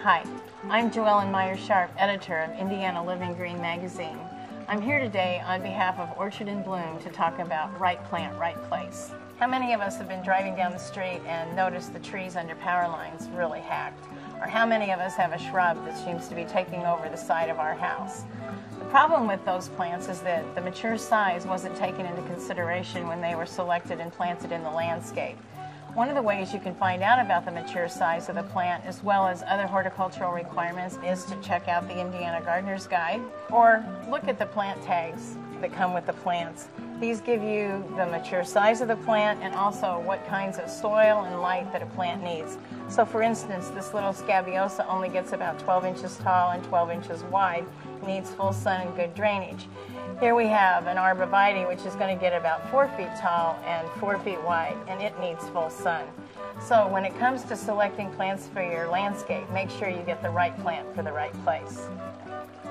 Hi, I'm Joellen Meyer-Sharp, editor of Indiana Living Green magazine. I'm here today on behalf of Orchard in Bloom to talk about right plant, right place. How many of us have been driving down the street and noticed the trees under power lines really hacked? Or how many of us have a shrub that seems to be taking over the side of our house? The problem with those plants is that the mature size wasn't taken into consideration when they were selected and planted in the landscape. One of the ways you can find out about the mature size of the plant, as well as other horticultural requirements, is to check out the Indiana Gardener's Guide or look at the plant tags that come with the plants. These give you the mature size of the plant and also what kinds of soil and light that a plant needs. So for instance, this little Scabiosa only gets about 12 inches tall and 12 inches wide, needs full sun and good drainage. Here we have an arborvitae, which is going to get about 4 feet tall and 4 feet wide, and it needs full sun. So when it comes to selecting plants for your landscape, make sure you get the right plant for the right place.